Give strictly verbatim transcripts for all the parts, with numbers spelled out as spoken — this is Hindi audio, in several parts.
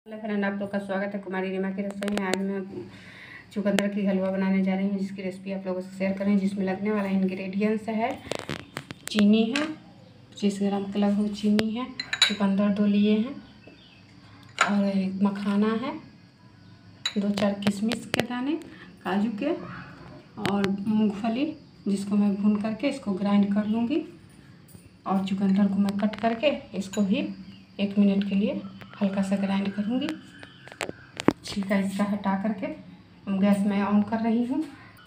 हेलो फ्रेंड, आप लोग का स्वागत है कुमारी रीमा की रसोई में। आज मैं चुकंदर की हलवा बनाने जा रही हूँ, जिसकी रेसिपी आप लोगों से शेयर करें। जिसमें लगने वाला इंग्रेडिएंट्स है चीनी है, पच्चीस ग्राम के लगभग चीनी है, चुकंदर दो लिए हैं और एक मखाना है, दो चार किशमिश के दाने, काजू के और मूंगफली, जिसको मैं भून करके इसको ग्राइंड कर लूँगी। और चुकंदर को मैं कट करके इसको भी एक मिनट के लिए हल्का सा ग्राइंड करूँगी। छिलका इसका हटा करके गैस मैं ऑन कर रही हूँ।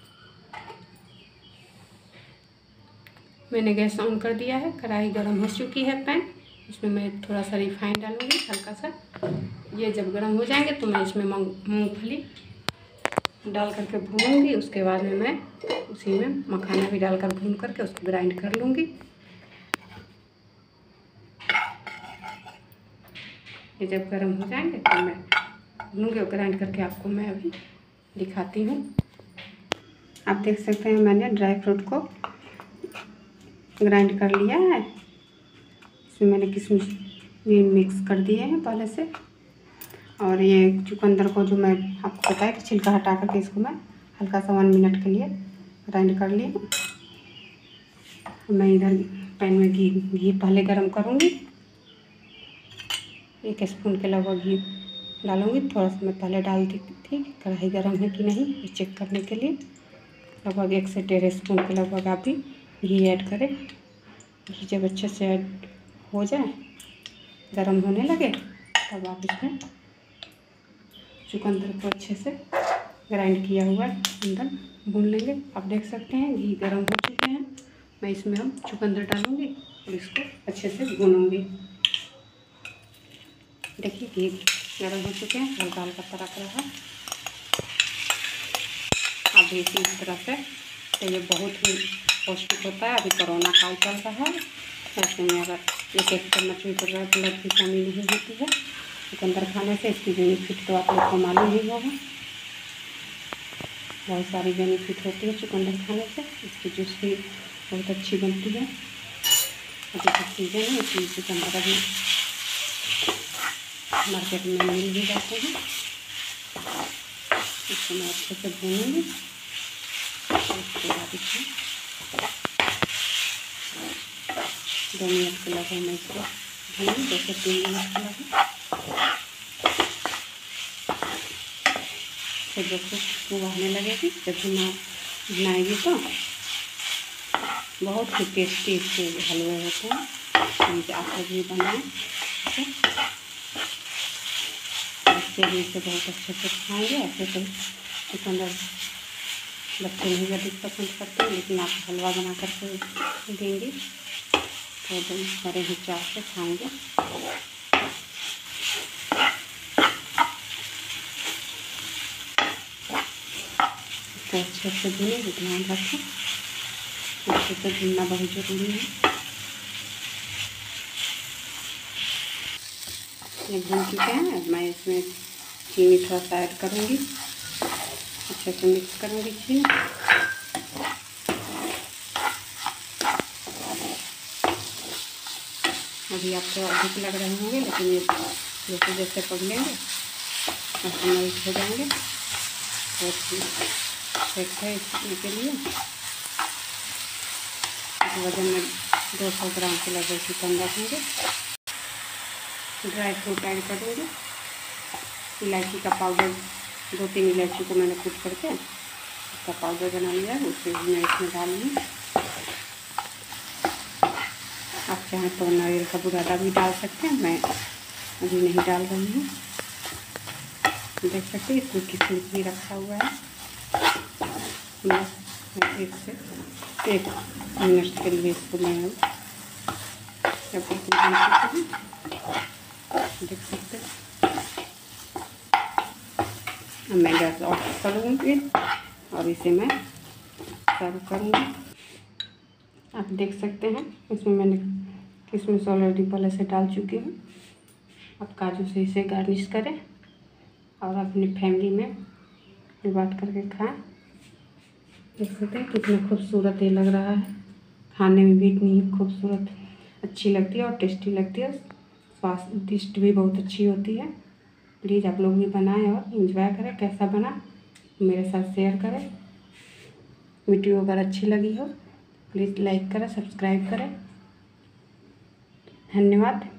मैंने गैस ऑन कर दिया है, कढ़ाई गर्म हो चुकी है। पैन इसमें मैं थोड़ा सा रिफाइंड डालूँगी हल्का सा। ये जब गर्म हो जाएंगे तो मैं इसमें मूंगफली डाल करके भूनूँगी। उसके बाद में मैं उसी में मखाना भी डालकर भून करके उसको ग्राइंड कर लूँगी। ये जब गर्म हो जाएंगे तो मैं भूनूँगी और ग्राइंड करके आपको मैं अभी दिखाती हूँ। आप देख सकते हैं मैंने ड्राई फ्रूट को ग्राइंड कर लिया है। इसमें मैंने किशमिश भी मिक्स कर दिए हैं पहले से। और ये चुकंदर को जो मैं आपको बताया कि छिलका हटा करके इसको मैं हल्का सा वन मिनट के लिए ग्राइंड कर ली हूँ। मैं इधर पैन में घी घी पहले गरम करूँगी। एक स्पून के लगभग घी डालूँगी। थोड़ा सा मैं पहले डाल दी थी, कढ़ाई गर्म है कि नहीं ये चेक करने के लिए। लगभग एक से डेढ़ स्पून के लगभग आप भी घी ऐड करें। घी जब अच्छे से ऐड हो जाए, गर्म होने लगे, तब आप इसमें चुकंदर को अच्छे से ग्राइंड किया हुआ अंदर भून लेंगे। आप देख सकते हैं घी गर्म हो चुके हैं। मैं इसमें हम चुकंदर डालूँगी और इसको अच्छे से भूनूँगी। देखिए घी गर्म हो चुके हैं, हल्का हल्का तरक रहा है। अभी इसी तरह से तो ये बहुत ही पौष्टिक होता है। अभी कोरोना काल चल रहा है, ऐसे में अगर एक एक चम्मच भी ब्लड की कमी नहीं होती है चुकंदर खाने से। इसकी बेनिफिट तो आप लोग को मालूम ही होगा। बहुत सारी बेनिफिट होती है चुकंदर खाने से। इसकी जूस भी बहुत अच्छी बनती है। अभी का सीजन है, इसलिए चुकंदर अभी मार्केट में मिल भी जाते हैं। इसको मैं अच्छे से भूनूँगी। उसके बाद इसमें दो मिनट के लगभग मैं इसको भूनूँगी, दो से तीन मिनट के लगभग। फिर जब खुशबू आने लगेगी, जब भुना भुनाएगी तो बहुत ही टेस्टी इसके हलवे होते हैं। प्लीज़ आप लोग भी बनाएं। बच्चे भी इसे बहुत अच्छे से खाएंगे। ऐसे तो चुकंदर बच्चे नहीं अधिक पसंद करते हैं, लेकिन आप हलवा बना करके देंगे तो एकदम बड़े ही चाव से खाएंगे। इसको अच्छे से भूनें, ध्यान रखें अच्छे से भूनना बहुत ज़रूरी है। ये भून चुके हैं। मैं इसमें चीनी थोड़ा सा ऐड करूँगी, अच्छे से मिक्स करूँगी चीनी। अभी आपको अधिक लग रहे होंगे, लेकिन ये जैसे जैसे पगलेंगे वैसे मेल्ट हो जाएंगे। बहुत ठीक है इसके लिए। वजन में दो सौ ग्राम के लगभग चुकंदर होंगे। ड्राई फ्रूट ऐड कर दूँगी। इलायची का पाउडर, दो तीन इलायची को मैंने कूट करके उसका पाउडर बना लिया है, उसे भी मैं इसमें डाल लूँ। आप चाहें तो नारियल का बुरादा भी डाल सकते हैं, मैं अभी नहीं डाल रही हूँ। देख सकते हैं इसमें किशमिश भी रखा हुआ है। बस मैं एक से एक मिनट के लिए इसको मैं जब तक हैं देख सकते हैं। मैं गैस ऑफ करूँगी और इसे मैं सर्व करूँगी। आप देख सकते हैं इसमें मैंने किशमिश ऑलरेडी पहले से डाल चुकी हूँ। आप काजू से इसे गार्निश करें और अपनी फैमिली में बांट करके खाएं। देख सकते हैं कितना खूबसूरत ये लग रहा है। खाने में भी इतनी खूबसूरत अच्छी लगती है और टेस्टी लगती है। स्वादिष्ट भी बहुत अच्छी होती है। प्लीज़ आप लोग भी बनाएं और एंजॉय करें। कैसा बना मेरे साथ शेयर करें। वीडियो अगर अच्छी लगी हो प्लीज़ लाइक करें, सब्सक्राइब करें। धन्यवाद।